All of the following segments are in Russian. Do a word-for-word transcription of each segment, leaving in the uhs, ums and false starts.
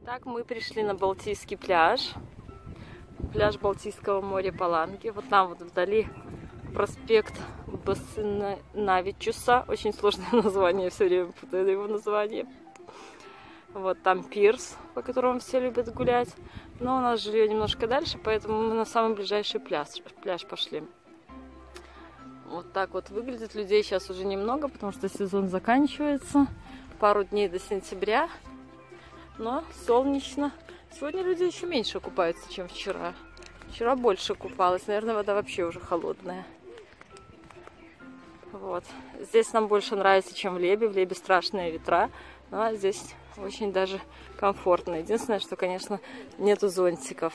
Итак, мы пришли на Балтийский пляж. Пляж Балтийского моря Паланги. Вот там вот вдали проспект Бассинавичуса. Очень сложное название, все время путаю его название. Вот там пирс, по которому все любят гулять. Но у нас жилье немножко дальше, поэтому мы на самый ближайший пляж, пляж пошли. Вот так вот выглядит. Людей сейчас уже немного, потому что сезон заканчивается. Пару дней до сентября. Но солнечно. Сегодня люди еще меньше купаются, чем вчера. Вчера больше купалась. Наверное, вода вообще уже холодная. Вот. Здесь нам больше нравится, чем в Лебе. В Лебе страшные ветра. Но здесь очень даже комфортно. Единственное, что, конечно, нету зонтиков.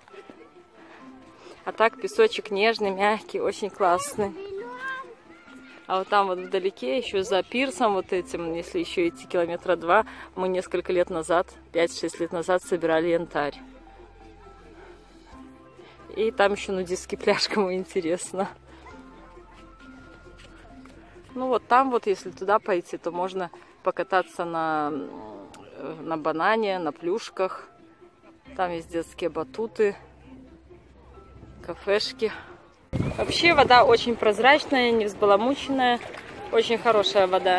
А так песочек нежный, мягкий, очень классный. А вот там вот вдалеке, еще за пирсом вот этим, если еще идти километра два, мы несколько лет назад, пять-шесть лет назад собирали янтарь. И там еще нудистский пляж, кому интересно. Ну вот там вот, если туда пойти, то можно покататься на, на банане, на плюшках. Там есть детские батуты, кафешки. Вообще вода очень прозрачная, не взбаламученная. Очень хорошая вода.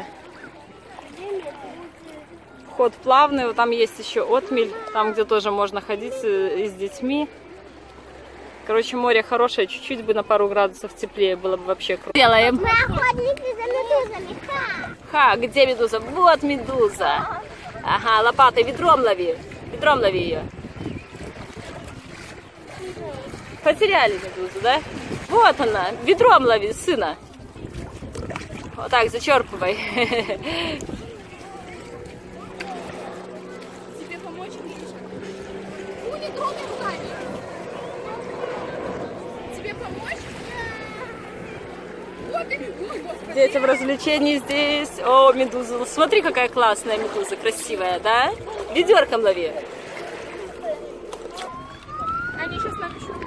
Вход плавный. Вот там есть еще отмель. Там, где тоже можно ходить и с детьми. Короче, море хорошее. Чуть-чуть бы на пару градусов теплее было бы вообще круто. Делаем. Мы охотники за медузами. Ха! Ха, где медуза? Вот медуза. Ага, лопатой ведром лови. Ведром лови ее. Потеряли медузу, да? Вот она, ведром лови, сына. Вот так, зачерпывай. Тебе помочь, Миша? Ну, не трогай руками. Тебе помочь? Вот и ой, господи. Детям развлечений здесь. О, медуза. Смотри, какая классная медуза, красивая, да? Ведерком лови. Они сейчас нам еще...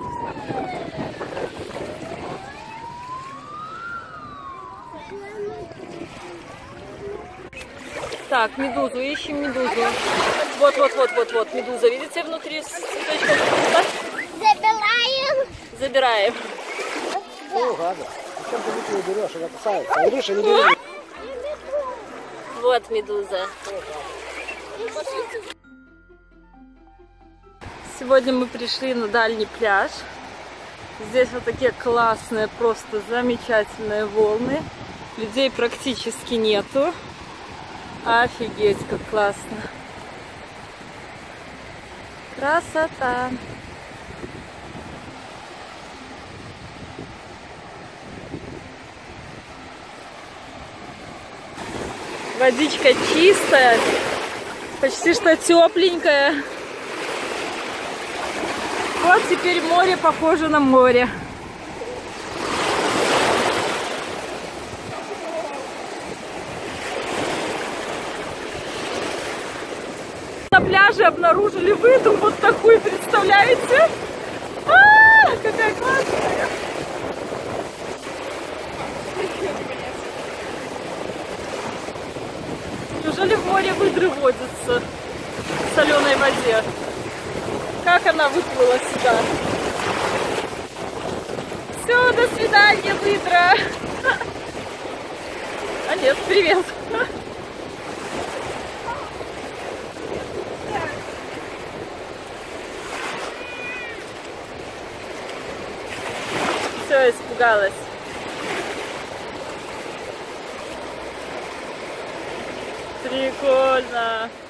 Так, медузу, ищем медузу. Вот, вот, вот, вот, вот, медуза. Видите, внутри с цветочком? Забираем. Забираем. Ну, ладно. Зачем ты руки не берешь? Она кусается. Берешь и не берешь. Вот медуза. Сегодня мы пришли на дальний пляж. Здесь вот такие классные, просто замечательные волны. Людей практически нету. Офигеть, как классно. Красота. Водичка чистая, почти что тепленькая. Вот теперь море похоже на море. На пляже обнаружили выдум вот такую, представляете? А, какая классная! Неужели в море выдры водятся в соленой воде? Как она выплыла сюда? Все, до свидания, выдра! А нет, привет! Все, испугалась. Прикольно.